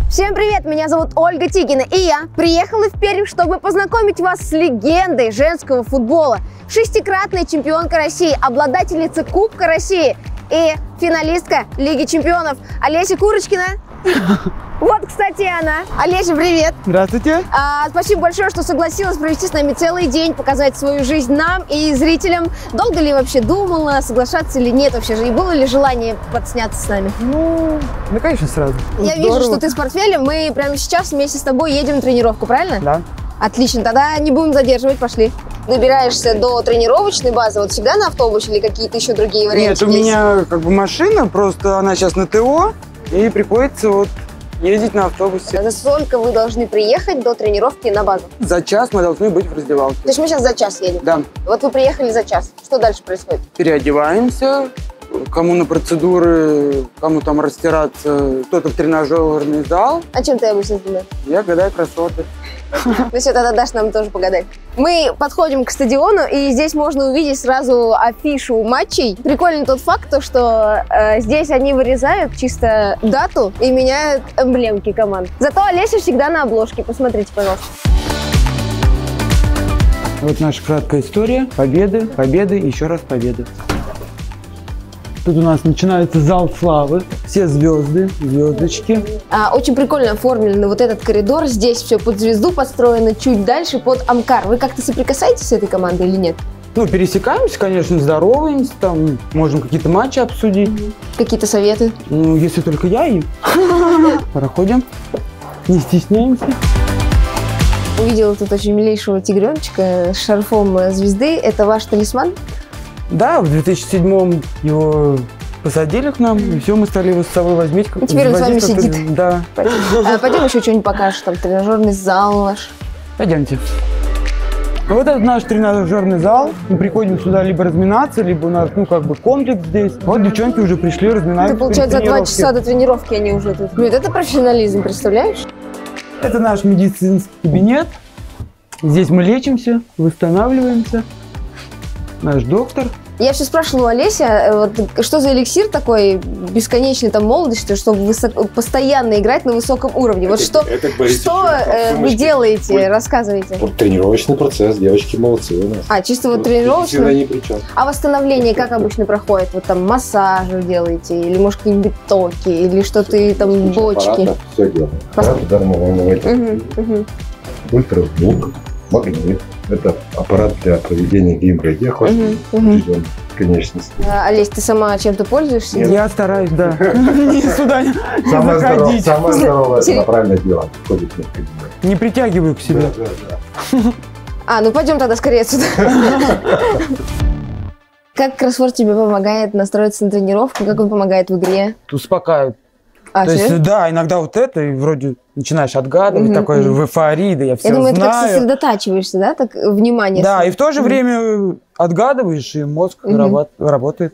Всем привет, меня зовут Ольга Тикина, и я приехала в Пермь, чтобы познакомить вас с легендой женского футбола, шестикратная чемпионка России, обладательница Кубка России и финалистка Лиги чемпионов Олеся Курочкина. Вот, кстати, она. Олеся, привет. Здравствуйте. Спасибо большое, что согласилась провести с нами целый день, показать свою жизнь нам и зрителям. Долго ли вообще думала, соглашаться или нет вообще? И было ли желание подсняться с нами? Ну, конечно, сразу. Я вижу, что ты с портфелем. Мы прямо сейчас вместе с тобой едем на тренировку, правильно? Да. Отлично, тогда не будем задерживать, пошли. Добираешься до тренировочной базы, вот всегда на автобусе или какие-то еще другие варианты? Нет, у меня как бы машина, просто она сейчас на ТО, и приходится вот ездить на автобусе. За сколько вы должны приехать до тренировки на базу? За час мы должны быть в раздевалке. То есть мы сейчас за час едем? Да. Вот вы приехали за час. Что дальше происходит? Переодеваемся, кому на процедуры, кому там растираться, кто-то в тренажерный зал. А чем ты обычно занимаешься? Я гадаю кроссворды. Ну все, тогда дашь нам тоже погадать. Мы подходим к стадиону, и здесь можно увидеть сразу афишу матчей. Прикольный тот факт, что здесь они вырезают чисто дату и меняют эмблемки команд. Зато Олеся всегда на обложке. Посмотрите, пожалуйста. Вот наша краткая история. Победы, победы, еще раз победы. Тут у нас начинается зал славы. Все звезды, звездочки. Очень прикольно оформлен вот этот коридор. Здесь все под звезду построено, чуть дальше под Амкар. Вы как-то соприкасаетесь с этой командой или нет? Ну, пересекаемся, конечно, здороваемся, там можем какие-то матчи обсудить. Какие-то советы? Ну, если только я и проходим, не стесняемся. Увидела тут очень милейшего тигреночка с шарфом звезды. Это ваш талисман? Да, в 2007-м его посадили к нам, и все, мы стали его с собой возьмить. И теперь он с вами сидит. Да. Пойдем еще что-нибудь покажешь, там тренажерный зал ваш. Пойдемте. Вот это наш тренажерный зал. Мы приходим сюда либо разминаться, либо у нас, ну, как бы комплекс здесь. Вот девчонки уже пришли, разминаются. Это, получается, за 2 часа до тренировки они уже тут. Нет, это профессионализм, представляешь? Это наш медицинский кабинет. Здесь мы лечимся, восстанавливаемся. Наш доктор. Я все спрашивала у Олеся, вот, что за эликсир такой бесконечной там молодости, чтобы постоянно играть на высоком уровне. Вот что вы делаете, рассказывайте. Вот тренировочный процесс, девочки молодцы у нас. Чисто вот тренировочный? Ни при чем. А восстановление как обычно проходит? Вот там массажи делаете, или может какие-нибудь токи, или что-то там бочки? Все делаем. Аппарат ударного волнового. Ультразвук, магнит. Это аппарат для проведения геморрагии, конечности. Олесь, ты сама чем-то пользуешься? Нет. Я стараюсь, да. Сюда не заходить. Самое здоровое, это правильное дело. Не притягиваю к себе. Ну пойдем тогда скорее отсюда. Как кроссворд тебе помогает настроиться на тренировку? Как он помогает в игре? Успокаивает. То есть, да, иногда вот это, и вроде начинаешь отгадывать, такой же в эйфории, да я все знаю. Я думаю, ты как сосредотачиваешься, да, так внимание. Да, и в то же время отгадываешь, и мозг работает.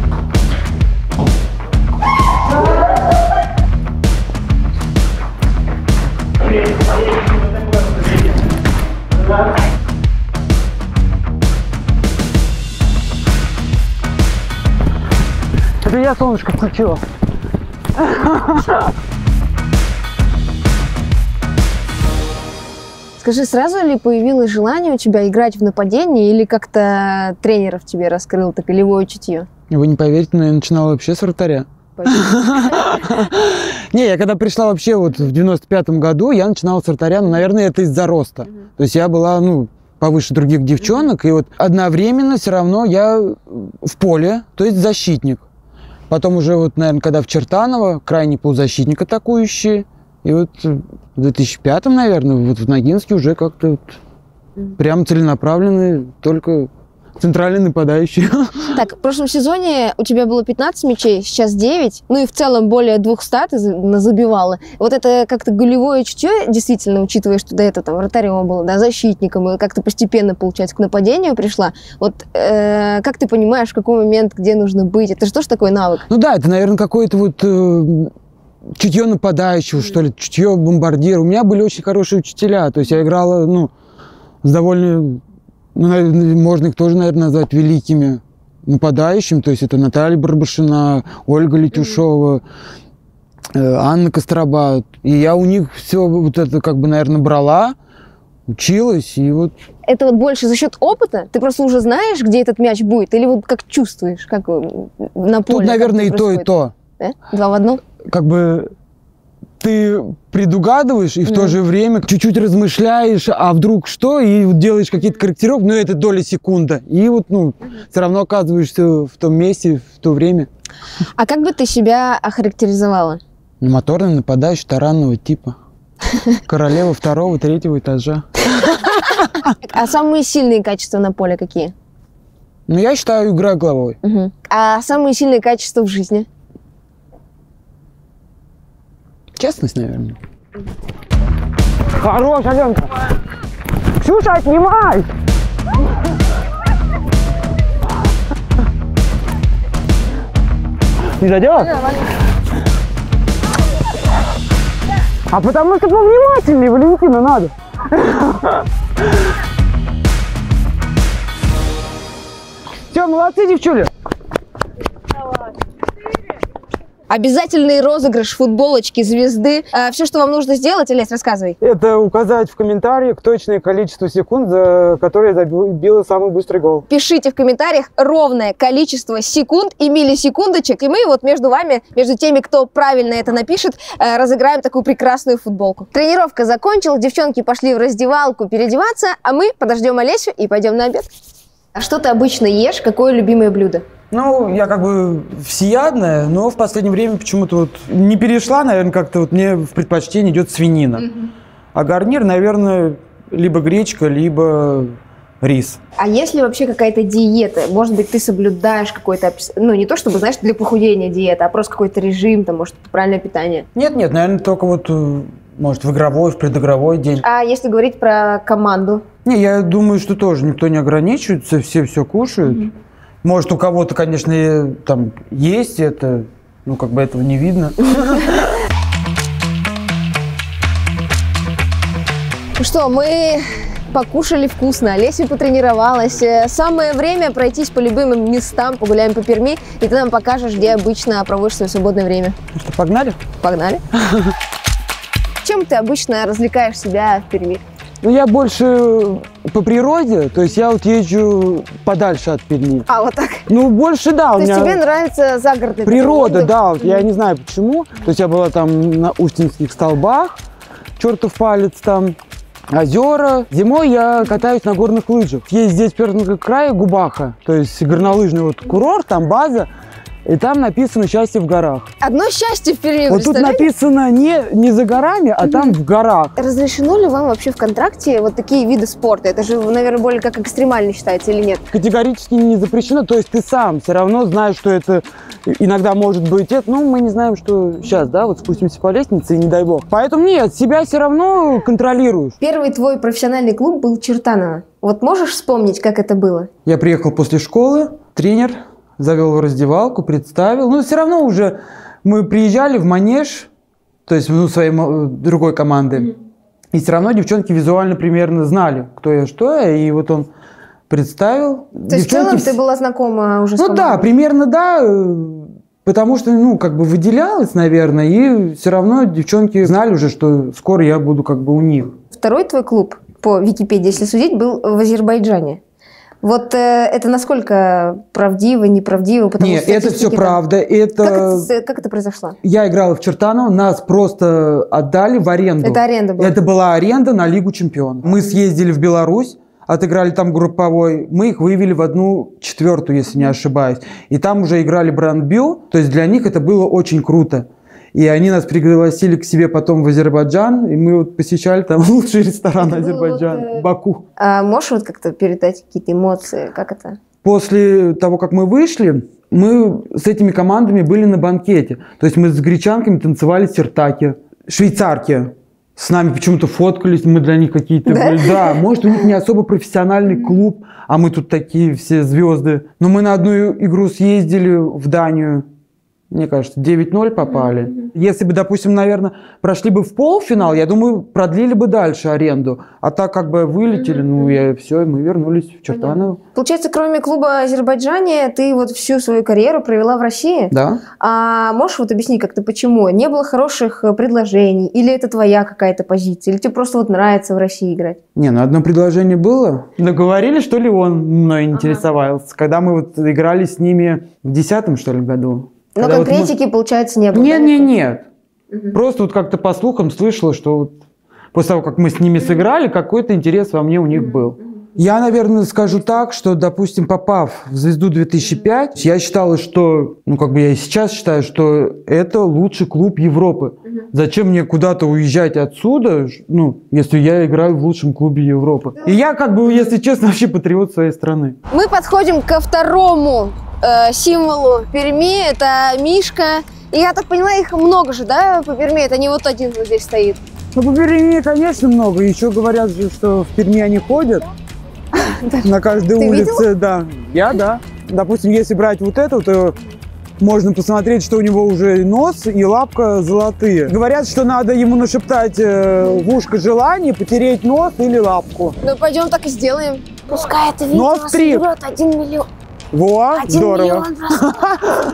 Это я солнышко включила. Скажи, сразу ли появилось желание у тебя играть в нападении, или как-то тренер в тебе раскрыл так голевое чутье? Вы не поверите, но я начинала вообще с вратаря. Не, я когда пришла вообще вот в 95-м году, я начинала с вратаря, но, наверное, это из-за роста. То есть я была, повыше других девчонок, и вот одновременно все равно я в поле, то есть защитник. Потом уже, вот, наверное, когда в Чертаново, крайний полузащитник атакующий. И вот в 2005-м, наверное, вот в Ногинске уже как-то вот прям целенаправленный, только центральный нападающий. Так, в прошлом сезоне у тебя было 15 мячей, сейчас 9. Ну и в целом более 200 ты забивала. Вот это как-то голевое чутье, действительно, учитывая, что до этого там вратарем было, да, защитником, и как-то постепенно, получается, к нападению пришла. Вот как ты понимаешь, в какой момент, где нужно быть? Это же тоже такой навык? Ну да, это, наверное, какой-то вот чутье нападающего, что ли, чутье бомбардира. У меня были очень хорошие учителя, то есть я играла, с довольно... можно их тоже, наверное, назвать великими нападающими. То есть это Наталья Барбашина, Ольга Летюшова, Анна Костроба. И я у них все вот это как бы, наверное, брала, училась, и вот... Это вот больше за счет опыта? Ты просто уже знаешь, где этот мяч будет? Или вот как чувствуешь, как на поле? Тут, наверное, и то, и то. Да? 2 в 1? Как бы ты предугадываешь и в то же время чуть-чуть размышляешь, а вдруг что, и вот делаешь какие-то корректировки, но это доля секунды. И вот, все равно оказываешься в том месте, в то время. А как бы ты себя охарактеризовала? Моторный нападающий таранного типа. Королева 2-го, 3-го этажа. А самые сильные качества на поле какие? Ну, я считаю, игра головой. А самые сильные качества в жизни? Честность, наверное. Хорош, Аленка! Ксюша, снимай! Не зайдет? А потому что повнимательнее, Валентина, надо. Все, молодцы, девчули. Обязательный розыгрыш футболочки звезды. Все, что вам нужно сделать, Олесь, рассказывай. Это указать в комментариях точное количество секунд, за которые забила самый быстрый гол. Пишите в комментариях ровное количество секунд и миллисекундочек, и мы вот между вами, между теми, кто правильно это напишет, разыграем такую прекрасную футболку. Тренировка закончилась, девчонки пошли в раздевалку переодеваться, а мы подождем Олесю и пойдем на обед. А что ты обычно ешь? Какое любимое блюдо? Ну, я как бы всеядная, но в последнее время почему-то вот не перешла, наверное, как-то вот мне в предпочтение идет свинина. А гарнир, наверное, либо гречка, либо рис. А есть ли вообще какая-то диета? Может быть, ты соблюдаешь какой-то, ну, не то чтобы, знаешь, для похудения диета, а просто какой-то режим, там, может, правильное питание? Нет, наверное, только вот, может, в игровой, в предыгровой день. А если говорить про команду? Не, я думаю, что тоже никто не ограничивается, все кушают. Может, у кого-то, конечно, там есть это, ну, как бы этого не видно. Ну что, мы покушали вкусно, Олеся потренировалась. Самое время пройтись по любимым местам, погуляем по Перми, и ты нам покажешь, где обычно проводишь свое свободное время. Ну что, погнали? Погнали. Чем ты обычно развлекаешь себя в Перми? Ну, я больше по природе, то есть я вот езжу подальше от Перми. А, вот так? Ну, больше, да. То есть тебе нравится загородный природа, да, вот я не знаю почему. То есть я была там на Устинских столбах, чертов палец там, озера. Зимой я катаюсь на горных лыжах. Есть здесь в Пермском крае Губаха, то есть горнолыжный вот курорт, там база. И там написано «Счастье в горах». Одно счастье в Перми, вот тут написано не за горами, а там в горах. Разрешено ли вам вообще в контракте вот такие виды спорта? Это же, наверное, более как экстремально считается или нет? Категорически не запрещено. То есть ты сам все равно знаешь, что это иногда может быть это. Ну, мы не знаем, что сейчас, да, вот спустимся по лестнице и не дай бог. Поэтому нет, себя все равно контролируешь. Первый твой профессиональный клуб был Чертаново. Вот можешь вспомнить, как это было? Я приехал после школы, тренер завел в раздевалку, представил. Но все равно уже мы приезжали в манеж, то есть своей другой команды. И все равно девчонки визуально примерно знали, кто я, что я. И вот он представил. То есть в целом ты была знакома уже с командой? Ну да, примерно да. Потому что, ну, как бы выделялась, наверное. И все равно девчонки знали уже, что скоро я буду как бы у них. Второй твой клуб, по Википедии, если судить, был в Азербайджане. Вот это насколько правдиво, неправдиво? Нет, это все правда. Как это произошло? Я играла в Чертаново, нас просто отдали в аренду. Это аренда была? Это была аренда на Лигу чемпионов. Мы съездили в Беларусь, отыграли там групповой, мы их вывели в 1/4, если не ошибаюсь. И там уже играли брандбил, то есть для них это было очень круто. И они нас пригласили к себе потом в Азербайджан, и мы вот посещали там лучший ресторан Азербайджана, Баку. А можешь вот как-то передать какие-то эмоции? Как это? После того, как мы вышли, мы с этими командами были на банкете. То есть мы с гречанками танцевали сиртаки, швейцарки. С нами почему-то фоткались, мы для них какие-то были. Да, может, у них не особо профессиональный клуб, а мы тут такие все звезды. Но мы на одну игру съездили в Данию. Мне кажется, 9-0 попали. Если бы, допустим, наверное, прошли бы в полуфинал, я думаю, продлили бы дальше аренду. А так как бы вылетели, ну, все, мы вернулись в Чертаново. Получается, кроме клуба Азербайджане, ты вот всю свою карьеру провела в России? Да. А можешь вот объяснить как-то почему? Не было хороших предложений? Или это твоя какая-то позиция? Или тебе просто вот нравится в России играть? Не, ну одно предложение было. Договорились, что ли, он мной интересовался. Когда мы вот играли с ними в 10-м, что ли, году. Но Когда конкретики, вот получается, не было? Нет. Просто вот как-то по слухам слышала, что вот после того, как мы с ними сыграли, какой-то интерес во мне у них был. Я, наверное, скажу так, что, допустим, попав в «Звезду 2005», я считала, что, ну, как бы я и сейчас считаю, что это лучший клуб Европы. Зачем мне куда-то уезжать отсюда, ну, если я играю в лучшем клубе Европы? И я, как бы, если честно, вообще патриот своей страны. Мы подходим ко второму символу Перми, это Мишка. И я так поняла, их много же, да, по Перми? Это не вот один вот здесь стоит. Ну, по Перми, конечно, много. Еще говорят же, что в Перми они ходят. На каждой улице, да. Да. Допустим, если брать вот эту, то можно посмотреть, что у него уже нос и лапка золотые. Говорят, что надо ему нашептать в ушко желание, потереть нос или лапку. Ну, пойдем так и сделаем. Пускай это видео соберет 1 миллион. Во, 1 здорово. миллион просмотров.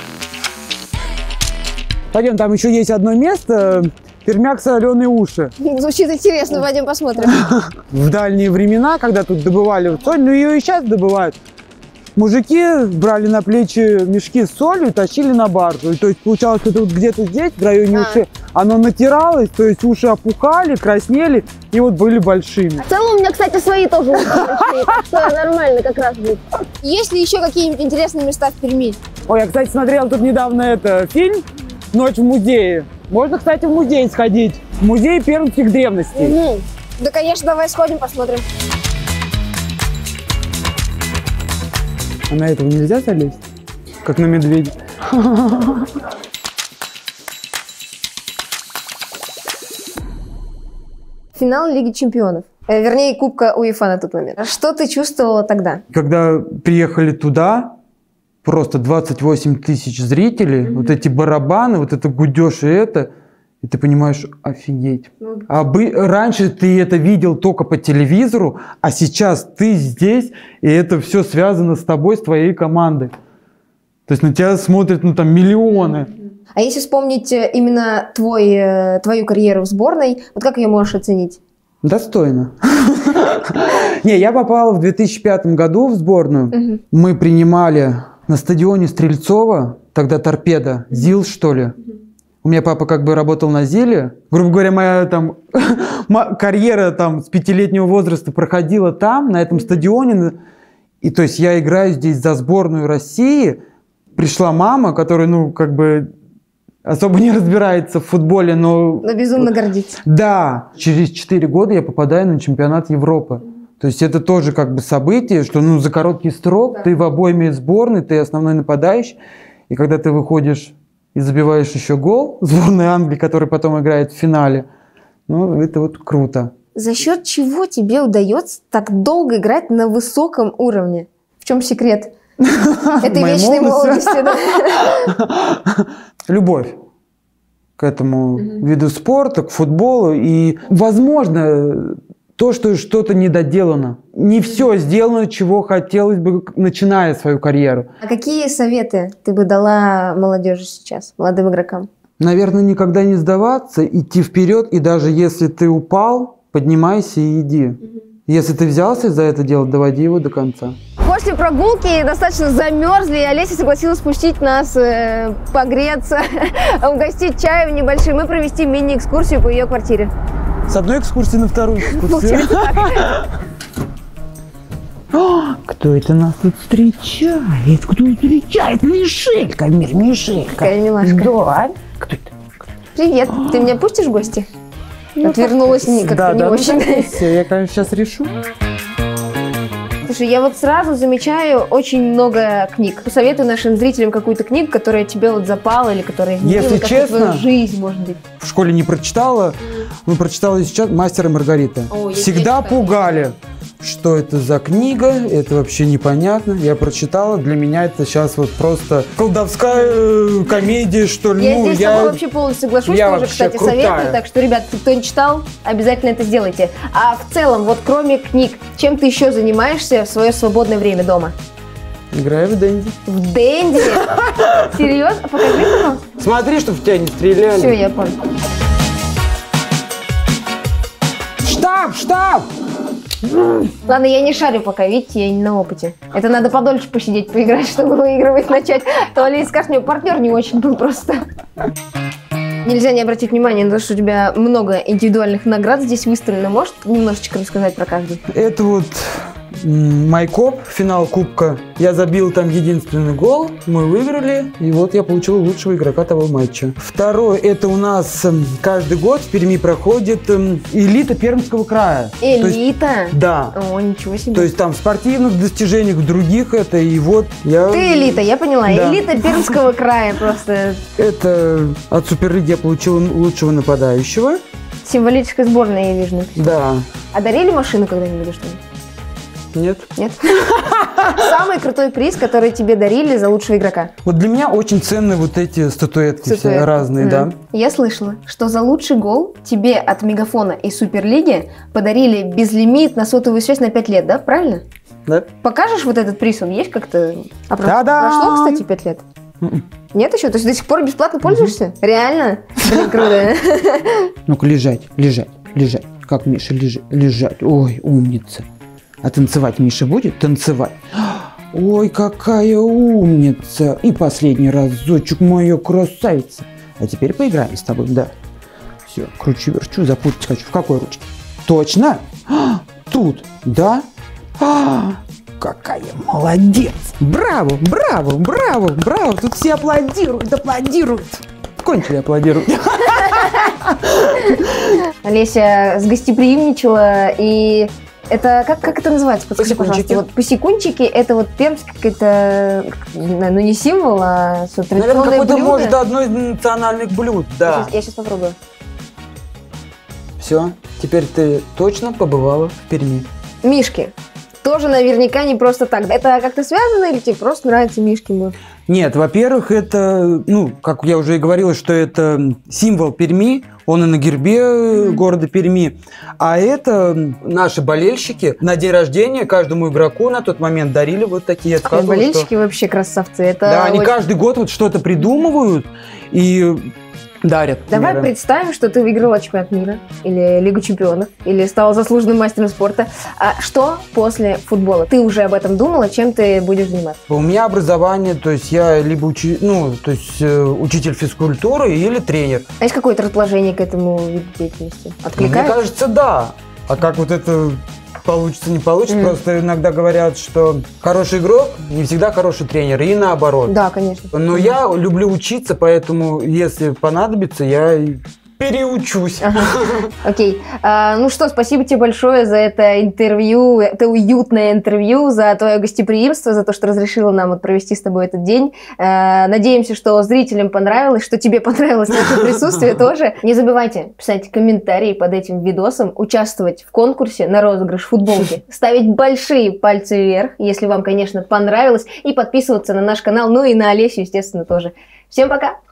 Пойдем, там еще есть одно место. Пермяк соленые уши. Звучит интересно, пойдем посмотрим. В дальние времена, когда тут добывали соль, ну ее и сейчас добывают, мужики брали на плечи мешки с солью и тащили на баржу. И, то есть получалось, что это вот где-то здесь, в районе ушей, оно натиралось, то есть уши опухали, краснели и вот были большими. В целом у меня, кстати, свои тоже уши большие, так что нормально как раз будет. Есть ли еще какие-нибудь интересные места в Перми? Ой, я, кстати, смотрел тут недавно фильм «Ночь в музее». Можно, кстати, в музей сходить. В музей пермских древностей. Да, конечно, давай сходим, посмотрим. А на этого нельзя залезть? Как на медведя. Финал Лиги чемпионов. Вернее, Кубка УЕФА на тот момент. Что ты чувствовала тогда? Когда приехали туда, просто 28 тысяч зрителей, вот эти барабаны, вот это гудеж и ты понимаешь, офигеть. Раньше ты это видел только по телевизору, а сейчас ты здесь, и это все связано с тобой, с твоей командой. То есть на тебя смотрят, ну, там, миллионы. А если вспомнить именно твою карьеру в сборной, вот как ее можешь оценить? Достойно. Не, я попал в 2005 году в сборную. Мы принимали на стадионе Стрельцова, тогда «Торпедо», ЗИЛ, что ли. У меня папа как бы работал на ЗИЛе. Грубо говоря, моя там карьера там с 5-летнего возраста проходила там, на этом стадионе. И то есть я играю здесь за сборную России. Пришла мама, которая, ну, как бы особо не разбирается в футболе, но безумно гордится. Да. Через 4 года я попадаю на чемпионат Европы. То есть это тоже как бы событие, что, ну, за короткий срок ты в обойме сборной, ты основной нападающий. И когда ты выходишь и забиваешь еще гол сборной Англии, который потом играет в финале, ну, это вот круто. За счет чего тебе удается так долго играть на высоком уровне? В чем секрет этой вечной молодости? Любовь к этому виду спорта, к футболу. И, возможно, то, что что-то недоделано. Не все сделано, чего хотелось бы, начиная свою карьеру. А какие советы ты бы дала молодежи сейчас, молодым игрокам? Наверное, никогда не сдаваться, идти вперед, и даже если ты упал, поднимайся и иди. Если ты взялся за это дело, доводи его до конца. После прогулки достаточно замерзли, и Олеся согласилась спустить нас погреться, угостить чаем небольшим и провести мини-экскурсию по ее квартире. С одной экскурсии на вторую экскурсию. Кто это нас тут встречает? Кто встречает? Мишелька, Мишелька. Какая милашка. Да. Кто это? Привет. Ты меня пустишь в гости? Отвернулась как-то не очень. Я, конечно, сейчас решу. Слушай, я вот сразу замечаю очень много книг. Посоветуй нашим зрителям какую-то книгу, которая тебе вот запала или которая изменила твою жизнь, может быть. В школе не прочитала, но прочитала сейчас «Мастер и Маргарита». Всегда пугали. что это за книга, это вообще непонятно. Я прочитала, для меня это сейчас вот просто колдовская комедия, что ли. Я здесь с тобой вообще полностью соглашусь, я тоже, вообще кстати, крутая. советую. Так что, ребят, кто не читал, обязательно это сделайте. А в целом, вот кроме книг, чем ты еще занимаешься в свое свободное время дома? Играю в Дэнди. В Дэнди? Серьезно? Покажи, пожалуйста. Смотри, чтобы в тебя не стреляли. Все, я понял. Штаб, штаб! Ладно, я не шарю пока, видите, я не на опыте. Это надо подольше посидеть, поиграть, чтобы выигрывать начать. То Олеся скажет, мне партнер не очень был просто. Нельзя не обратить внимание на то, что у тебя много индивидуальных наград здесь выставлено. Можешь немножечко рассказать про каждый? Это вот Майкоп, финал Кубка. Я забил там единственный гол, мы выиграли, и вот я получил лучшего игрока того матча. Второе, это у нас каждый год в Перми проходит элита Пермского края. Элита? Да. О, ничего себе. То есть там в спортивных достижениях, в других это, и вот я... Ты элита, я поняла. Да. Элита Пермского края просто. Это от Суперлиги я получил лучшего нападающего. Символическая сборная, я вижу, написано. Да. А дарили машину когда-нибудь или что? Нет. Нет? Самый крутой приз, который тебе дарили за лучшего игрока. Вот для меня очень ценны вот эти статуэтки все Статуэтки. разные, да. Я слышала, что за лучший гол тебе от Мегафона и Суперлиги подарили безлимит на сотовую связь на 5 лет, да? Правильно? Да. Покажешь вот этот приз? Он есть как-то? А Та-дам! прошло, кстати, 5 лет? Нет еще? То есть до сих пор бесплатно пользуешься? Реально? Блин, круто. Ну-ка, лежать, лежать, лежать. Как Миша лежать? Ой, умница. А танцевать Миша будет? Танцевать. Ой, какая умница. И последний разочек, моя красавица. А теперь поиграем с тобой, да. Все, кручу-верчу, запутать хочу. В какой ручке? Точно? Тут, да? Какая молодец. Браво, браво, браво, браво. Тут все аплодируют, аплодируют. Кончили аплодировать. Олеся сгостеприимничала, и это, как это называется? Подскажи, пожалуйста. Вот посекунчики, это вот пермский какой-то, ну не символ, а Наверное, традиционное какое-то, блюдо. может, одно из национальных блюд, да. Я сейчас попробую. Все, теперь ты точно побывала в Перми. Мишки. Тоже наверняка не просто так. Это как-то связано или тебе просто нравятся мишки? Нет, во-первых, это, ну, как я уже и говорила, что это символ Перми, он и на гербе города Перми. А это наши болельщики на день рождения каждому игроку на тот момент дарили вот такие. Болельщики вообще красавцы. Это да, они очень... каждый год вот что-то придумывают и дарят. Давай представим, что ты выиграла чемпионат мира, или Лигу чемпионов, или стала заслуженным мастером спорта. А что после футбола? Ты уже об этом думала, чем ты будешь заниматься? У меня образование, то есть я либо учитель физкультуры или тренер. А есть какое-то расположение к этому виду деятельности? Откликается? Мне кажется, да. А как вот это получится, не получится, просто иногда говорят, что хороший игрок не всегда хороший тренер, и наоборот. Да, конечно. Но я люблю учиться, поэтому, если понадобится, я переучусь. Окей. Ну что, спасибо тебе большое за это интервью, это уютное интервью, за твое гостеприимство, за то, что разрешила нам провести с тобой этот день. Надеемся, что зрителям понравилось, что тебе понравилось наше присутствие тоже. Не забывайте писать комментарии под этим видосом, участвовать в конкурсе на розыгрыш футболки, ставить большие пальцы вверх, если вам, конечно, понравилось, и подписываться на наш канал, ну и на Олесю, естественно, тоже. Всем пока!